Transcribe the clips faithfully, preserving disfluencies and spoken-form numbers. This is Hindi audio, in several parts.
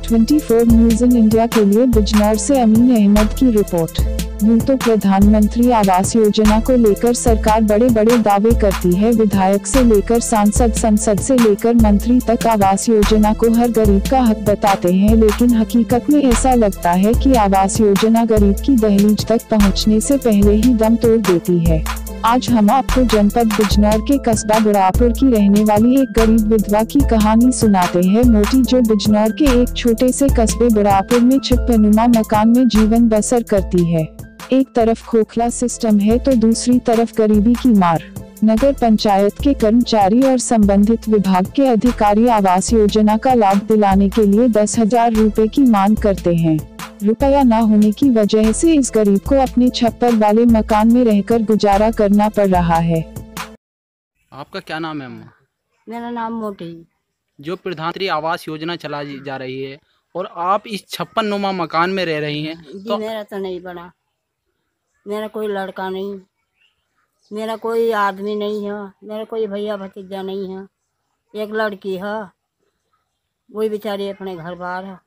चौबीस न्यूज़ इन इंडिया के लिए बिजनौर से अमीन अहमद की रिपोर्ट। यूं तो प्रधानमंत्री आवास योजना को लेकर सरकार बड़े बड़े दावे करती है। विधायक से लेकर सांसद, संसद से लेकर मंत्री तक आवास योजना को हर गरीब का हक बताते हैं, लेकिन हकीकत में ऐसा लगता है कि आवास योजना गरीब की दहलीज तक पहुंचने से पहले ही दम तोड़ देती है। आज हम आपको जनपद बिजनौर के कस्बा बुढ़ापुर की रहने वाली एक गरीब विधवा की कहानी सुनाते हैं। मोटी, जो बिजनौर के एक छोटे से कस्बे बुढ़ापुर में छिपनुमा मकान में जीवन बसर करती है। एक तरफ खोखला सिस्टम है तो दूसरी तरफ गरीबी की मार। नगर पंचायत के कर्मचारी और संबंधित विभाग के अधिकारी आवास योजना का लाभ दिलाने के लिए दस हजार रूपए की मांग करते हैं। रुपया न होने की वजह से इस गरीब को अपने छप्पर वाले मकान में रहकर गुजारा करना पड़ रहा है। आपका क्या नाम है अम्मा? मेरा नाम मोटी। जो प्रधानमंत्री आवास योजना चलाई जा रही है और आप इस छप्पन नुमा मकान में रह रही हैं, जी तो मेरा तो नहीं बना, मेरा कोई लड़का नहीं, मेरा कोई आदमी नहीं है, मेरा कोई भैया भतीजा नहीं है। एक लड़की है, वही बेचारी अपने घर बाहर है।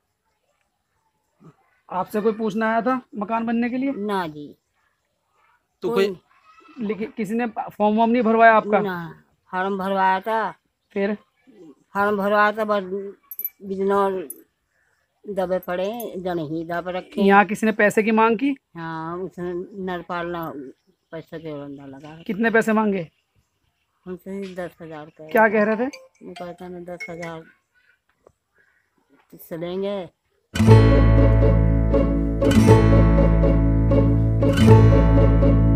आपसे कोई पूछना आया था मकान बनने के लिए? ना जी, तो कोई कोई लेकिन किसी ने फॉर्म वॉर्म नहीं भरवाया आपका? ना। फार्म भरवाया था, फिर फार्म भरवाया था, बस बिजनौर दबे पड़े, जन ही दब रखे। यहाँ किसी ने पैसे की मांग की? हाँ, उसने नरपाल ना पैसा के बंदा लगा। कितने पैसे मांगे? हमसे दस हजार का। क्या कह रहे थे? वो कहता ना दस हजार से लेंगे। Thank you.